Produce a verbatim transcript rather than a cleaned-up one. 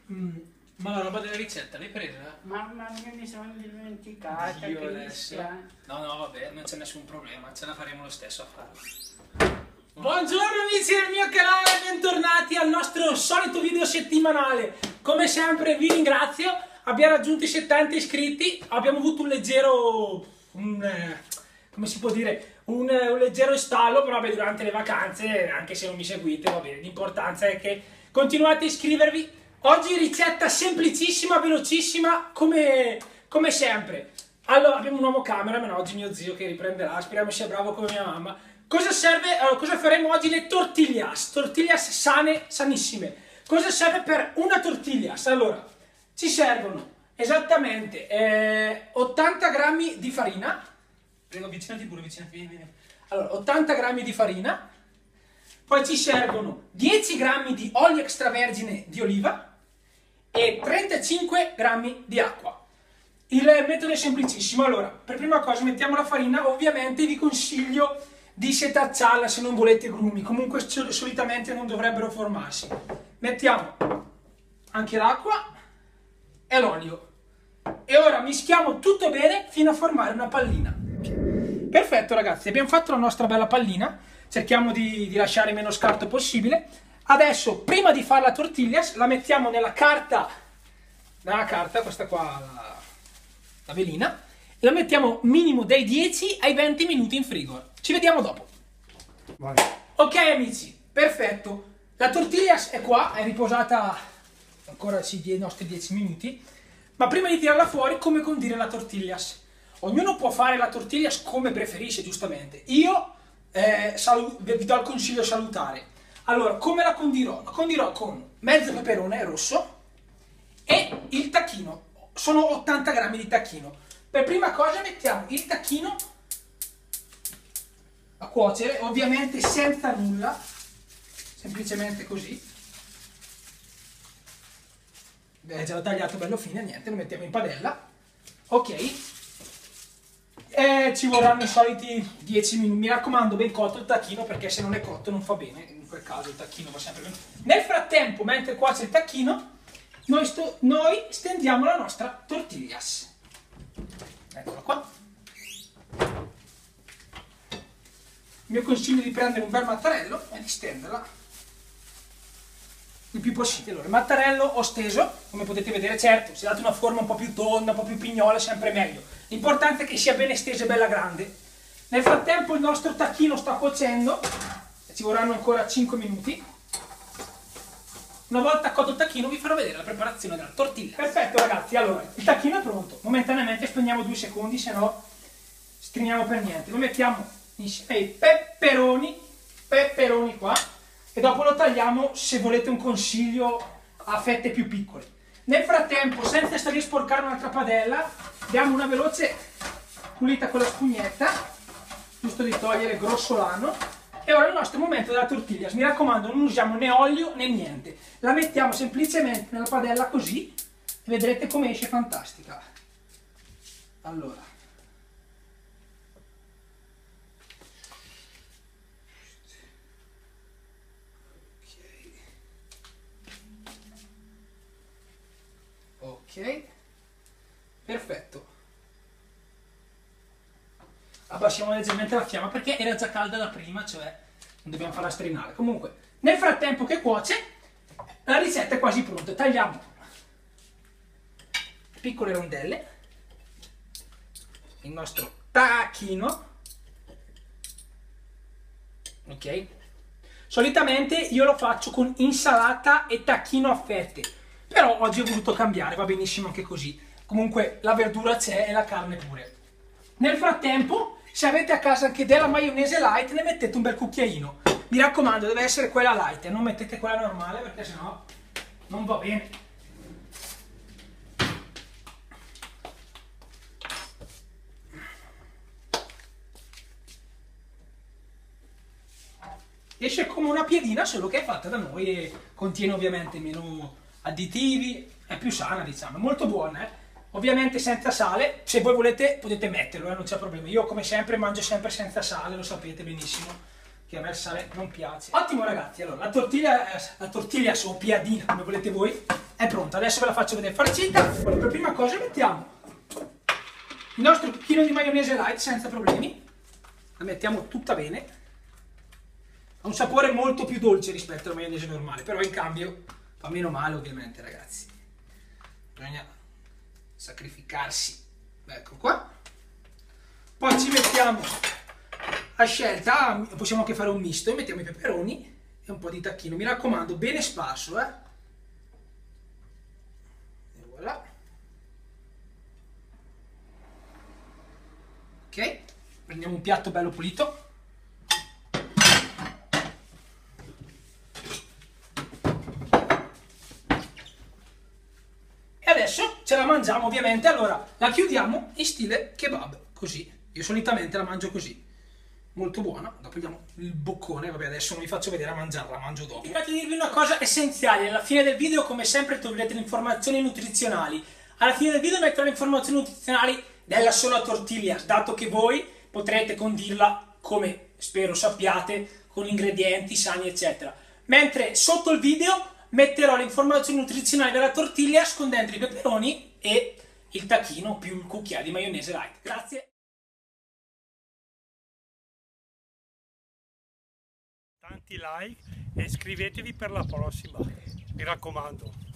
Mm, ma la roba della ricetta l'hai presa? Mamma mia, mi sono dimenticata. Dio, che adesso. dispiace. No, no, vabbè, non c'è nessun problema, ce la faremo lo stesso a farlo. Buongiorno amici del mio canale, bentornati al nostro solito video settimanale. Come sempre vi ringrazio, abbiamo raggiunto i settanta iscritti, abbiamo avuto un leggero, un, eh, come si può dire, un, un leggero stallo, però vabbè, durante le vacanze, anche se non mi seguite, va bene, l'importanza è che continuate a iscrivervi. Oggi ricetta semplicissima, velocissima, come, come sempre. Allora, abbiamo un nuovo cameraman, oggi mio zio che riprenderà, speriamo sia bravo come mia mamma. Cosa serve? Allora, cosa faremo oggi? Le tortillas, tortillas sane, sanissime. Cosa serve per una tortillas? Allora, ci servono esattamente eh, ottanta grammi di farina. Prego, avvicinati pure, avvicinati, vieni, vieni. Allora, ottanta grammi di farina. Poi ci servono dieci grammi di olio extravergine di oliva e trentacinque grammi di acqua. Il metodo è semplicissimo. Allora, per prima cosa mettiamo la farina, ovviamente vi consiglio di setacciarla se non volete grumi, comunque solitamente non dovrebbero formarsi. Mettiamo anche l'acqua e l'olio e ora mischiamo tutto bene fino a formare una pallina. Perfetto ragazzi, abbiamo fatto la nostra bella pallina, cerchiamo di, di lasciare meno scarto possibile. Adesso, prima di fare la tortillas, la mettiamo nella carta, nella carta, questa qua, la, la velina, e la mettiamo minimo dai dieci ai venti minuti in frigo. Ci vediamo dopo. Vai. Ok amici, perfetto. La tortillas è qua, è riposata ancora sì, i nostri dieci minuti. Ma prima di tirarla fuori, come condire la tortillas? Ognuno può fare la tortillas come preferisce, giustamente. Io eh, vi do il consiglio salutare. Allora, come la condirò? La condirò con mezzo peperone rosso e il tacchino. Sono ottanta grammi di tacchino. Per prima cosa mettiamo il tacchino a cuocere, ovviamente senza nulla, semplicemente così. Beh, già l'ho tagliato bello fine, niente, lo mettiamo in padella. Ok. E ci vorranno i soliti dieci minuti. Mi raccomando, ben cotto il tacchino, perché se non è cotto non fa bene. In quel caso il tacchino va sempre bene. Nel frattempo, mentre cuoce il tacchino, noi, sto, noi stendiamo la nostra tortillas. Eccola qua. Il mio consiglio è di prendere un bel mattarello e di stenderla il più possibile. Allora, il mattarello ho steso, come potete vedere, certo, se date una forma un po' più tonda, un po' più pignola, è sempre meglio. L'importante è che sia ben estesa e bella grande. Nel frattempo il nostro tacchino sta cuocendo, ci vorranno ancora cinque minuti. Una volta cotto il tacchino vi farò vedere la preparazione della tortilla. Perfetto ragazzi, allora, il tacchino è pronto. Momentaneamente spegniamo due secondi, se no stringiamo per niente. Lo mettiamo insieme ai peperoni, peperoni qua, e dopo lo tagliamo, se volete un consiglio, a fette più piccole. Nel frattempo, senza stare a sporcare un'altra padella, diamo una veloce pulita con la spugnetta, giusto di togliere grossolano. E ora il nostro momento della tortiglia. Mi raccomando, non usiamo né olio né niente. La mettiamo semplicemente nella padella così e vedrete come esce fantastica. Allora. Ok. Ok. Perfetto. Abbassiamo leggermente la fiamma perché era già calda da prima, cioè non dobbiamo farla strinare. Comunque, nel frattempo che cuoce, la ricetta è quasi pronta. Tagliamo piccole rondelle, il nostro tacchino, ok? Solitamente io lo faccio con insalata e tacchino a fette, però oggi ho voluto cambiare, va benissimo anche così. Comunque la verdura c'è e la carne pure. Nel frattempo, se avete a casa anche della maionese light, ne mettete un bel cucchiaino. Mi raccomando, deve essere quella light, e non mettete quella normale perché sennò non va bene. Esce come una piedina, solo che è fatta da noi e contiene ovviamente meno additivi, è più sana, diciamo, è molto buona, eh? Ovviamente senza sale, se voi volete potete metterlo, eh, non c'è problema. Io come sempre mangio sempre senza sale, lo sapete benissimo che a me il sale non piace. Ottimo ragazzi, allora la tortiglia, la tortiglia o piadina come volete voi, è è pronta. Adesso ve la faccio vedere farcita. Per prima cosa mettiamo il nostro cucchiaino di maionese light senza problemi. La mettiamo tutta bene. Ha un sapore molto più dolce rispetto alla maionese normale, però in cambio fa meno male ovviamente, ragazzi. Bisogna sacrificarsi. Ecco qua. Poi ci mettiamo a scelta, possiamo anche fare un misto, e mettiamo i peperoni e un po' di tacchino. Mi raccomando, bene sparso, eh. E voilà. Ok, prendiamo un piatto bello pulito. E adesso ce la mangiamo ovviamente. Allora, la chiudiamo in stile kebab, così. Io solitamente la mangio così. Molto buona. Dopo diamo il boccone. Vabbè, adesso non vi faccio vedere a mangiarla, la mangio dopo. Voglio dirvi una cosa essenziale. Alla fine del video, come sempre, troverete le informazioni nutrizionali. Alla fine del video metterò le informazioni nutrizionali della sola tortiglia, dato che voi potrete condirla, come spero sappiate, con ingredienti sani, eccetera. Mentre sotto il video metterò le informazioni nutrizionali della tortiglia nascondendo i peperoni e il tacchino più il cucchiaio di maionese light. Grazie. Tanti like e iscrivetevi per la prossima, mi raccomando.